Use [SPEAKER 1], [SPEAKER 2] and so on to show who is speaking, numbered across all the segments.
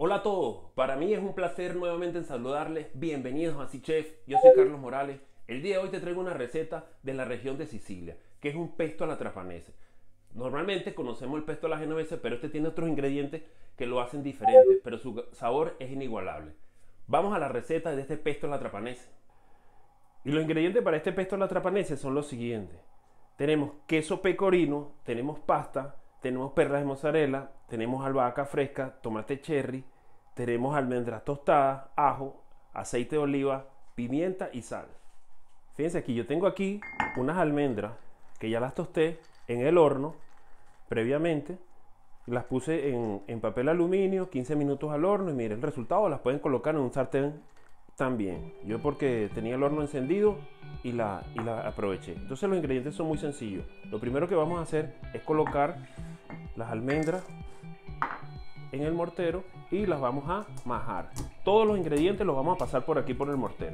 [SPEAKER 1] Hola a todos, para mí es un placer nuevamente en saludarles. Bienvenidos a Así Chef, yo soy Carlos Morales. El día de hoy te traigo una receta de la región de Sicilia, que es un pesto a la trapanese. Normalmente conocemos el pesto a la genovese, pero este tiene otros ingredientes que lo hacen diferente, pero su sabor es inigualable. Vamos a la receta de este pesto a la trapanese. Y los ingredientes para este pesto a la trapanese son los siguientes. Tenemos queso pecorino, tenemos pasta, tenemos perlas de mozzarella, tenemos albahaca fresca, tomate cherry, tenemos almendras tostadas, ajo, aceite de oliva, pimienta y sal. Fíjense aquí, yo tengo aquí unas almendras que ya las tosté en el horno previamente. Las puse en papel aluminio, 15 minutos al horno y miren el resultado. Las pueden colocar en un sartén también. Yo porque tenía el horno encendido y la aproveché. Entonces los ingredientes son muy sencillos. Lo primero que vamos a hacer es colocar las almendras en el mortero y las vamos a majar. Todos los ingredientes los vamos a pasar por aquí por el mortero.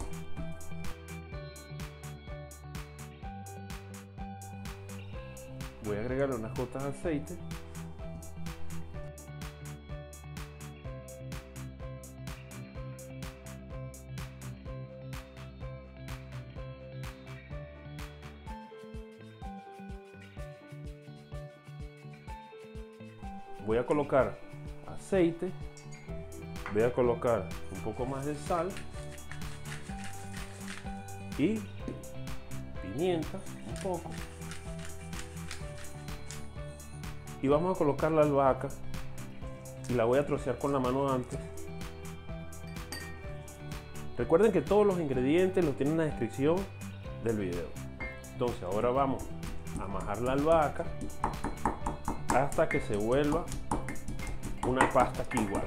[SPEAKER 1] Voy a agregarle unas gotas de aceite. Voy a colocar aceite, voy a colocar un poco más de sal y pimienta, un poco. Y vamos a colocar la albahaca y la voy a trocear con la mano antes. Recuerden que todos los ingredientes los tienen en la descripción del video. Entonces ahora vamos a majar la albahaca hasta que se vuelva una pasta aquí igual.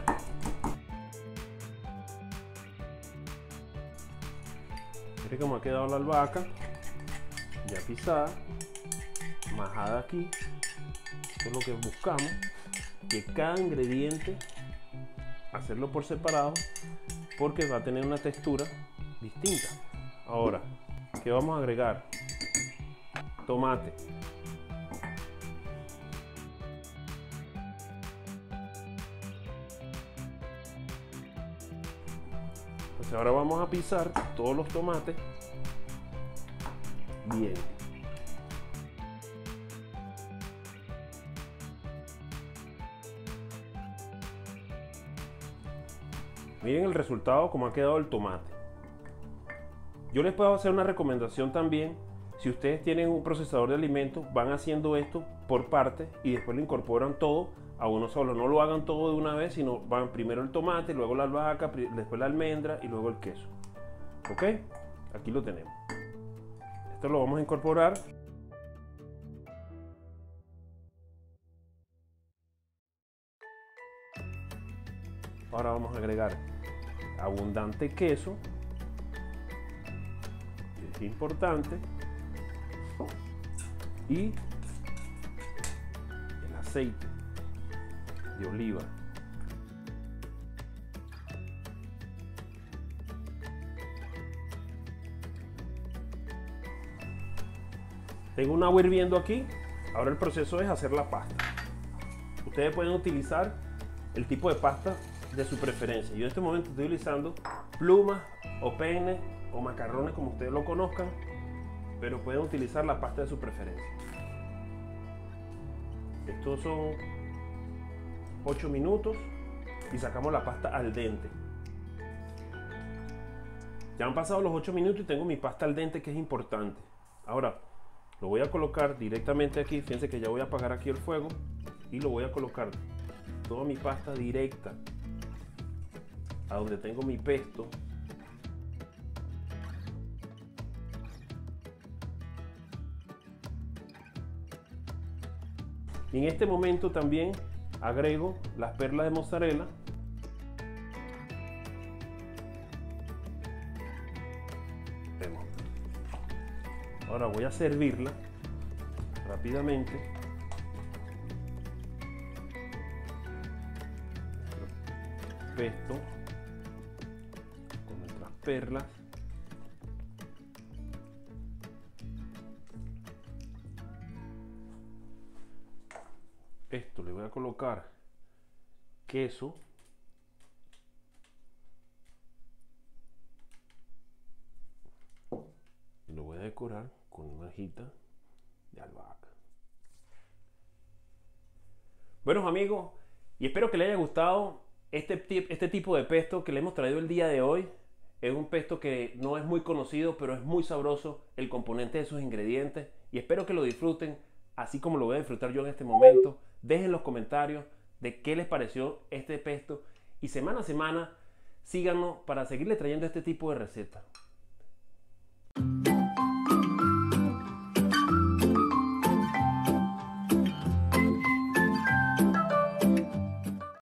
[SPEAKER 1] Miren cómo ha quedado la albahaca, ya pisada, majada aquí. Esto es lo que buscamos, que cada ingrediente hacerlo por separado porque va a tener una textura distinta. Ahora, ¿qué vamos a agregar? Tomate. Pues ahora vamos a pisar todos los tomates bien. Miren el resultado, como ha quedado el tomate. Yo les puedo hacer una recomendación también. Si ustedes tienen un procesador de alimentos, van haciendo esto por partes y después lo incorporan todo a uno solo. No lo hagan todo de una vez, sino van primero el tomate, luego la albahaca, después la almendra y luego el queso. ¿Ok? Aquí lo tenemos. Esto lo vamos a incorporar. Ahora vamos a agregar abundante queso, que es importante, y el aceite de oliva. Tengo un agua hirviendo aquí. Ahora el proceso es hacer la pasta. Ustedes pueden utilizar el tipo de pasta de su preferencia. Yo en este momento estoy utilizando plumas o peines o macarrones como ustedes lo conozcan, pero pueden utilizar la pasta de su preferencia. Estos son 8 minutos y sacamos la pasta al dente. Ya han pasado los 8 minutos y tengo mi pasta al dente, que es importante. Ahora lo voy a colocar directamente aquí. Fíjense que ya voy a apagar aquí el fuego y lo voy a colocar toda mi pasta directa a donde tengo mi pesto. Y en este momento también agrego las perlas de mozzarella. Ahora voy a servirla rápidamente. Pesto con nuestras perlas. Esto le voy a colocar queso decorar con una hojita de albahaca. Buenos amigos, y espero que les haya gustado este tipo de pesto que le hemos traído el día de hoy. Es un pesto que no es muy conocido, pero es muy sabroso el componente de sus ingredientes. Y espero que lo disfruten, así como lo voy a disfrutar yo en este momento. Dejen los comentarios de qué les pareció este pesto. Y semana a semana, síganos para seguirle trayendo este tipo de recetas.